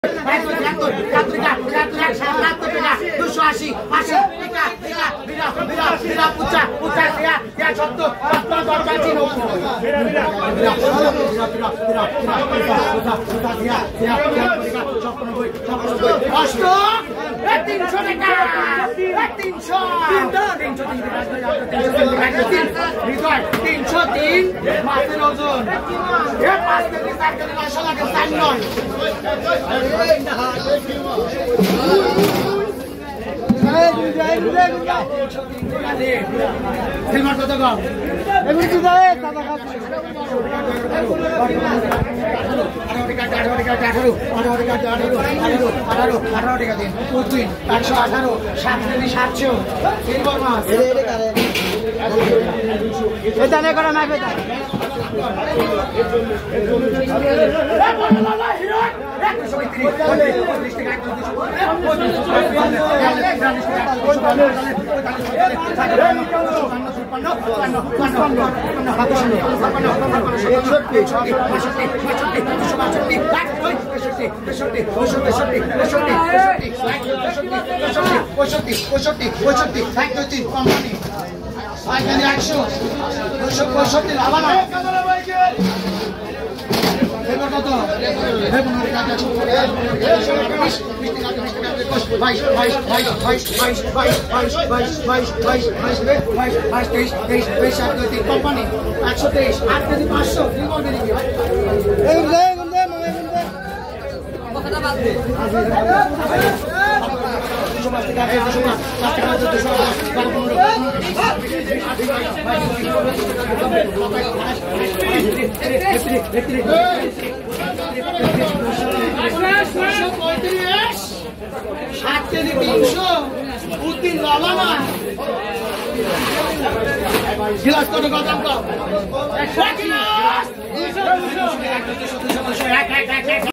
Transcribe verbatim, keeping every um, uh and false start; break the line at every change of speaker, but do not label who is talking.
দুশো আশি আশি উচ্চা উচ্চা সত্তর অষ্ট তিনশো টাকা তিনশো তিনশো তিন মাছের ওজন পাঁচ কেজি চার কেজি নয়শো লাগে চার নয় সিলভার কত কম একশো আঠারো সাত কেজি সাতশো সিলভার মাছ করা না একশো দুশো পঁয়ষট্টি লাভানো কত বাইশ বাইশ বাইশ বাইশ বাইশ বাইশ বাইশ বাইশ বাইশ বাইশ বাইশ বাইশ বাইশ তেইশ তেইশ তেইশ আট দুই তিন কোম্পানি একশো তেইশ আট কেজি পাঁচশো সাত কেজি তিনশো উত্তীন বাবা না গিলাস কত কত